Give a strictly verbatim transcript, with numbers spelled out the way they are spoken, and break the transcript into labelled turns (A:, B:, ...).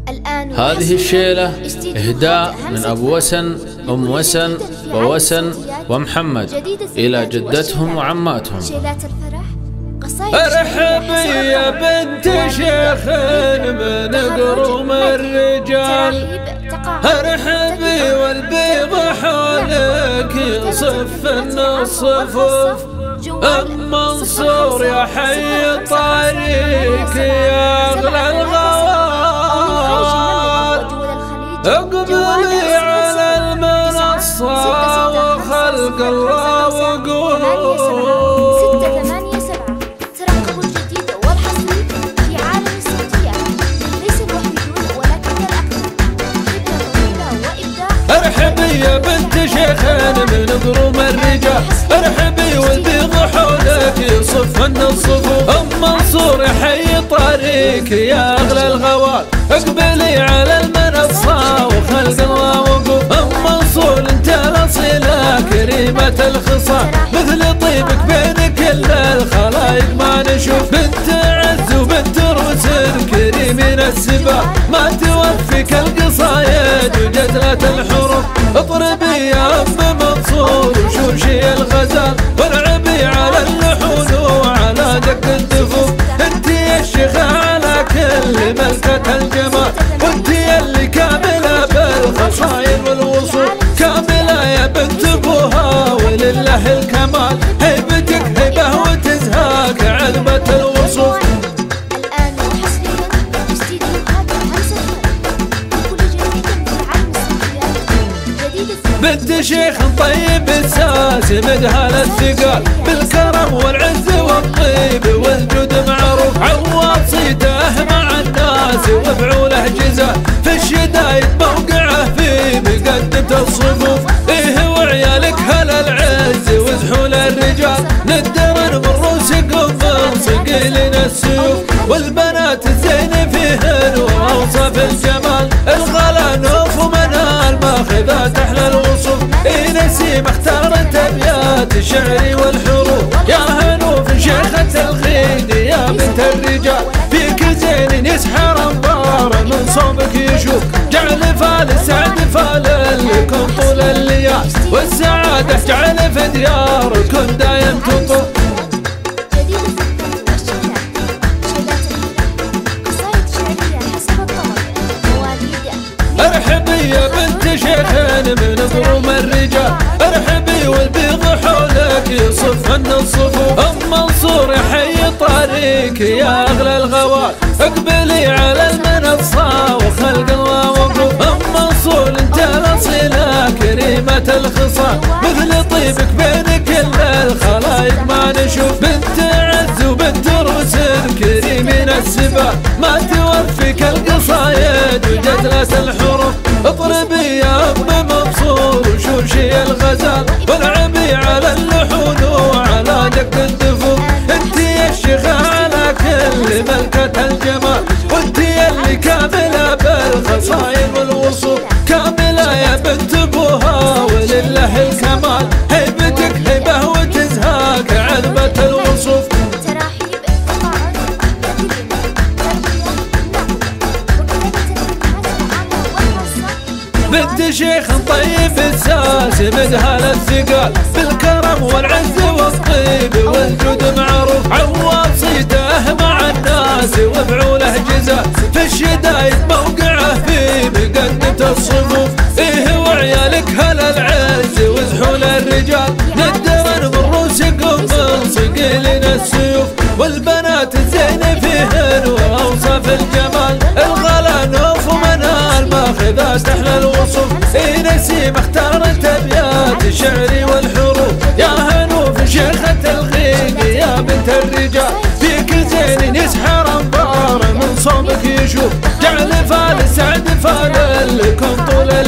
A: هذه الشيلة إهداء من أبو وسن، أم وسن، ووسن، ومحمد إلى جدتهم وعماتهم.
B: ارحبي يا بنت شيخ من قروم الرجال، ارحبي والبيض حولك يصفن الصفوف. أم منصور يا حي طريق يا أغلى الغوال، اقبلي على المنصة وخلق الله وقول. ارحبي يا بنت شيخين من قروم الرجال، ارحبي والبيض حولك يصفن الصفوف. ام منصور يا حي طريق يا اغلى الغوال، اقبلي على المنصة وخلق الله وقوف. ام منصور انت الاصيلة كريمة الخصال، مثل طيبك بين كل الخلايق ما نشوف. بنت عز وبنت رسل كريمين السبال، ما توفيك القصايد وجدلة الحروف. اطربي يا ام منصور وشوشي الغزال، والعبي على اللحون وعلى دق الدفوف. انت يا الشيخة على كل ملكة الجمال، وانت اللي كاملة بالخصائل والوصول. كاملة يا بنت ابوها ولله الكمال، هيبتك هيبة وتزهاك عذبة الوصول. بنت شيخ طيب الساس مدهال الثقال، بالكرم والعز والطيب والجود معروف. عواط صيته مع الناس وفعوله جزال، في الشدايد موقعه في مقدمة الصفوف. ايه وعيالك هلا العز وزحول الرجال، ندرن بالروس قم صقيلين السيوف. والبنات الزين فيهن واوصاف الجمال، الغلا نوف ومنال ماخذات احلى الوصوف. اي نسيم اختارت ابيات الشعر والحروف، يا هنوف شيخة الخيد يا بنت الرجال. فيك زين يسحر انظار من صوبك يشوف، جعل فال السعد فال لكم طول الليال، والسعادة جعل في دياركم دايم تطوف. ارحبي يا بنت شيخين من قروم الرجال، ارحبي والبيض حولك يصفن الصفوف. ام منصور يا حي طريق يا اغلى الغوال، اقبلي على المنصة وخلق الله وقوف. ام منصور انت الاصيلة كريمة الخصال، مثل طيبك بين كل الخلايق ما نشوف. بنت عز وبنت رسل كريمين السبال، ما توفيك القصايد وجدلة الحروف. اطربي يا ام منصور وشوشي الغزال، والعبي على اللحون وعلى دق الدفوف. انت يا الشيخة على كل ملكة الجمال، وانت اللي كاملة بالخصائل والوصول. كاملة يا بنت ابوها ولله الكمال، هيبتك هيبة وتزهاك عذبة الوصوف. بنت شيخ طيب الساس مدهال الثقال، بالكرم والعز والطيب والجود معروف. عواط صيته مع الناس وفعوله جزال، في الشدايد موقعه في مقدمة الصفوف. ايه وعيالك هلا العز وزحول الرجال، ندرن بالروس قم صقيلين السيوف. والبنات الزين فيهن واوصاف الجمال، الغلا نوف ومنال ماخذات احلى الوصوف. اي نسيم اختارت ابيات الشعر والحروف، يا هنوف شيخة الخيد يا بنت الرجال. فيك زين يسحر انظار من صوبك يشوف، جعل فال السعد فال لكم طول